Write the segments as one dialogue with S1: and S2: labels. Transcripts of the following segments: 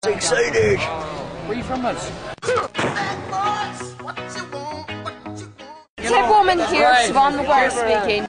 S1: Excited!
S2: Where are you from, us?
S3: Tip woman here, Siobhan McGuire speaking.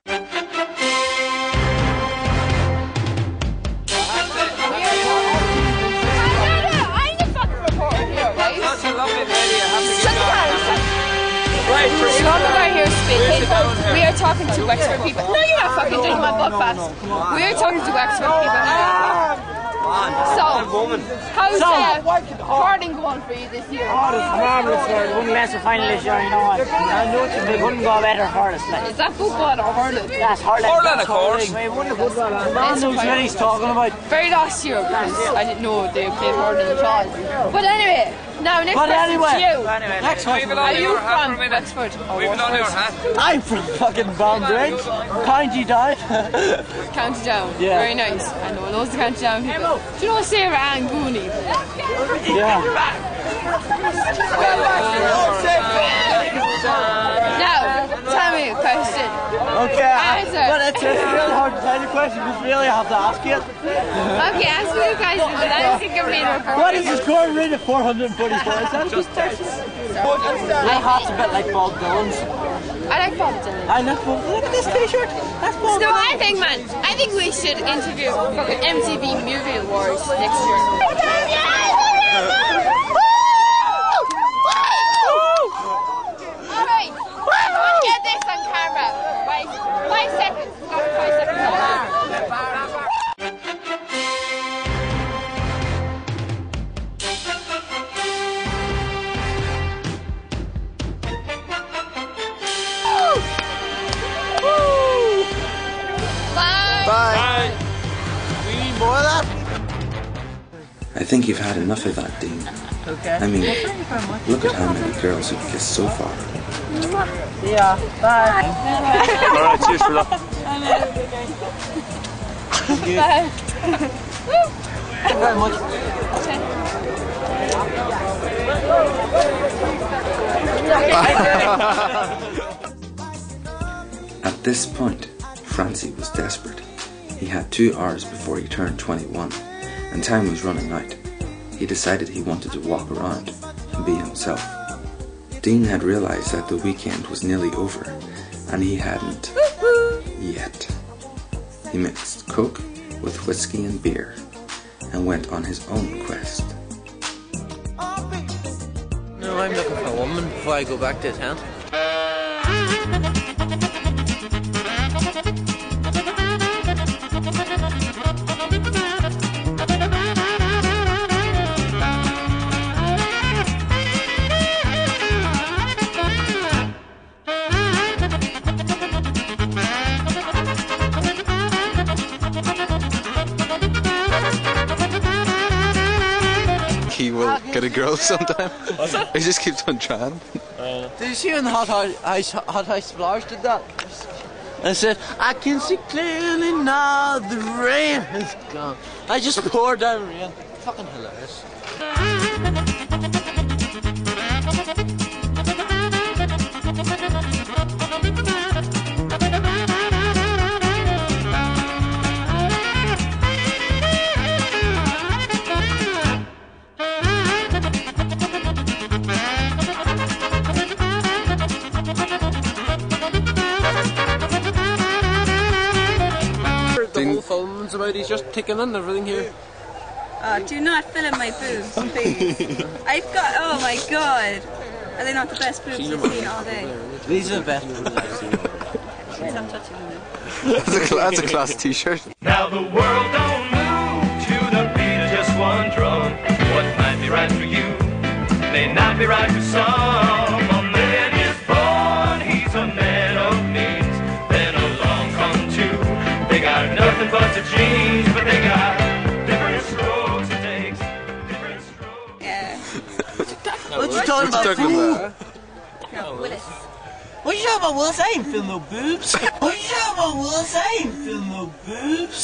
S3: I'm the fucking reporter here, right?
S2: Such a lovely lady, I have to
S3: Shut the down!
S2: Right,
S3: Siobhan McGuire here speaking. We are talking to Wexford people. No, you're not fucking doing my book fast. We are talking to Wexford people. So, how's harding going for you this year?
S1: Oh, it's marvellous for it. One less a final this year, you know what? I know they couldn't go better for us. Like.
S3: Is that football or hurling?
S1: That's hurling.
S2: Hurling, of course.
S1: We won the football. Man knows what he's talking about.
S3: Very last year, because I didn't know they played hurling at all. But anyway, now next question to you.
S1: Next question.
S3: Are you from Wexford?
S2: We've on your hat.
S1: I'm from fucking Balmbraid. County Down.
S3: County Down.
S1: Yeah.
S3: Very nice. I know loads of County Down people. Do you know Sarah Ann Gooney?
S1: Yeah.
S3: Now, tell me a question.
S1: Okay.
S3: Answer.
S1: Well, it's really hard to tell you a question because really I have to ask you.
S3: Okay, ask me a question, but I think I'm being recorded.
S1: What is the score rate of 444? Is that just my heart's a bit like Bob Dylan's.
S3: I like Bob Dylan.
S1: I know. Look at this t-shirt. That's Bob
S3: So
S1: Dylan.
S3: I think, man, I think we should interview fucking MTV Movie Awards next year. Alright, let's get this on camera. Right, 5 seconds. Got 5 seconds on.
S1: Bye. We need more of that.
S4: I think you've had enough of that, Dean.
S1: Okay.
S4: I mean, look at how many girls you've kissed so far.
S1: Yeah. Bye.
S2: Alright, cheers for that.
S3: Bye.
S1: Thank you very much.
S4: At this point, Francie was desperate. He had 2 hours before he turned 21, and time was running out. He decided he wanted to walk around and be himself. Dean had realized that the weekend was nearly over, and he hadn't yet. He mixed Coke with whiskey and beer, and went on his own quest.
S5: No, I'm looking for a woman before I go back to the tent.
S6: He will get a girl sometime. He just keeps on trying.
S5: Did you see when Hot Ice Flowers did that? I said, I can see clearly now the rain is gone. I just poured down rain. Fucking hilarious. The whole film's about he's just taking in everything here.
S7: Do not fill in my boobs, please. I've got, oh my god. Are they not the best boobs you've seen all day?
S5: These are the best ones I've seen.
S7: Stop touching them.
S6: That's a class t-shirt.
S8: Now the world don't move to the beat of just one drum. What might be right for you may not be right for some. A man is born, he's a man of means. Then along come two. They got nothing but the genes, but they got different strokes. It takes different strokes.
S7: Yeah.
S5: What you talking about?
S7: No, Willis.
S5: What you talking about, Willis? I ain't feeling no boobs. What you talking about, Willis? I ain't feeling no boobs.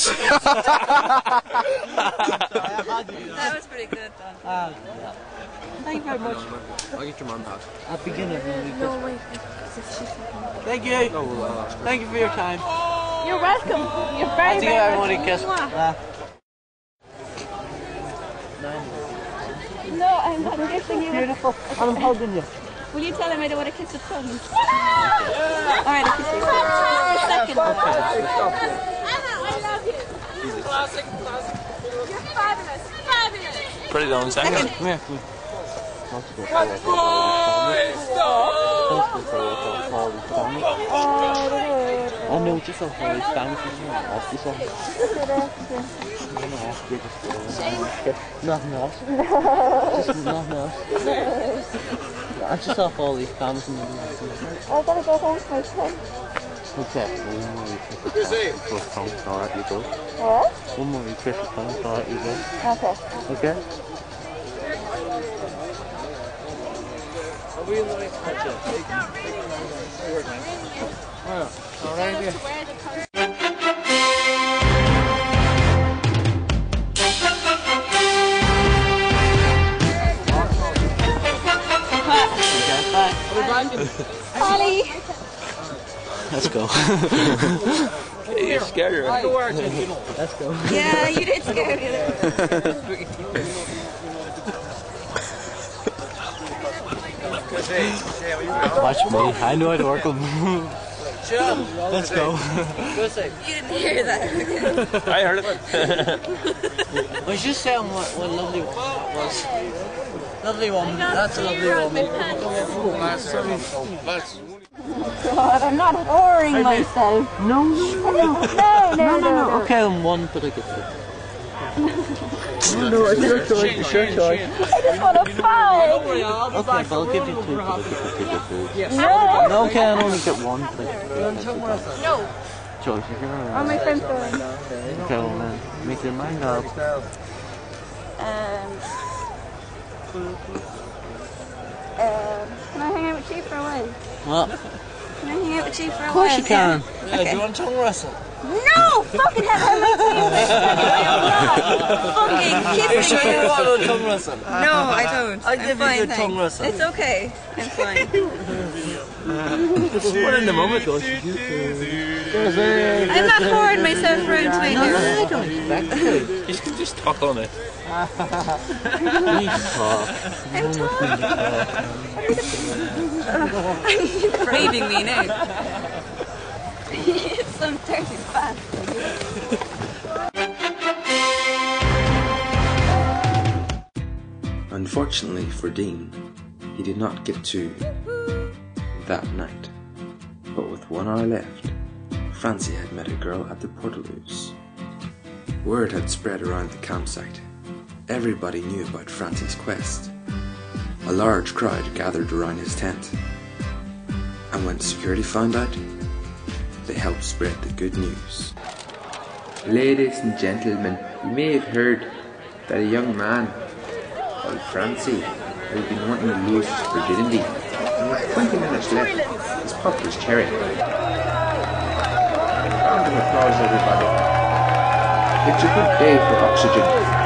S7: That was pretty good, though.
S5: Thank you very much. I'll get your mum back.
S1: At beginning of the week.
S3: No, wait.
S5: Thank you. Thank you for your time.
S3: You're welcome. You're very,
S5: I think
S3: very
S5: I want to
S3: welcome.
S5: kiss.
S7: No, I'm not kissing you.
S5: Beautiful. I'm hugging you.
S7: Will you tell him I don't want to kiss his tongue? Alright, I'll kiss you. Just a second.
S3: Emma, I love you. Classic. You're fabulous. Fabulous.
S2: Put it on second.
S5: Come here, come here. Oh no, just a whole family. Nothing else. Just nothing else. I just saw all these comments in the
S7: I gotta go home to my son.
S5: Okay. One more Christmas alright, you go.
S7: What?
S5: One more Christmas alright, you go.
S7: Okay.
S5: Okay?
S7: Holly!
S5: Let's go.
S2: You scared her.
S5: Let's go.
S7: Yeah, you did scare me.
S5: Watch me. I know how to work them. Let's go.
S7: You didn't hear that.
S2: I heard it.
S5: I was just saying what a lovely woman that was. Lovely woman. That's a lovely woman.
S7: God, I'm not whoring myself.
S5: No.
S7: No.
S5: Okay, I'm one, but I get it. No, it's your choice. It's your choice.
S7: I just want to fight.
S5: Okay, but I'll give you two.
S7: No.
S5: No, okay, I'll only get one. But
S7: No.
S5: choice is yours.
S7: Are my friends going?
S5: Okay, well then, make your mind up.
S7: Can I hang out with you for a while?
S5: What?
S7: Can I hang out with you for a while?
S5: Of course you can.
S7: Okay.
S5: Do you want to tongue wrestle?
S7: No! Fucking hell, I'm not kissing you.
S5: want to tongue wrestle?
S7: No, I don't.
S5: I'll give you
S7: fine,
S5: the
S7: thanks.
S5: tongue wrestle.
S7: It's okay. I'm fine.
S5: What in the moment goes?
S7: I'm not whoring myself around to
S5: No, I don't expect to.
S2: You can just talk on it.
S5: You talk.
S7: I'm talking. You're braving me now. Some dirty bastard.
S4: Unfortunately for Dean, he did not get to that night. But with 1 hour left, Francie had met a girl at the Portaloos. Word had spread around the campsite. Everybody knew about Francie's quest. A large crowd gathered around his tent. And when security found out, they helped spread the good news. Ladies and gentlemen, you may have heard that a young man called Francie has been wanting to lose his virginity. And with 20 minutes left, he's popped his cherry. Round of applause, everybody. It's a good day for Oxegen.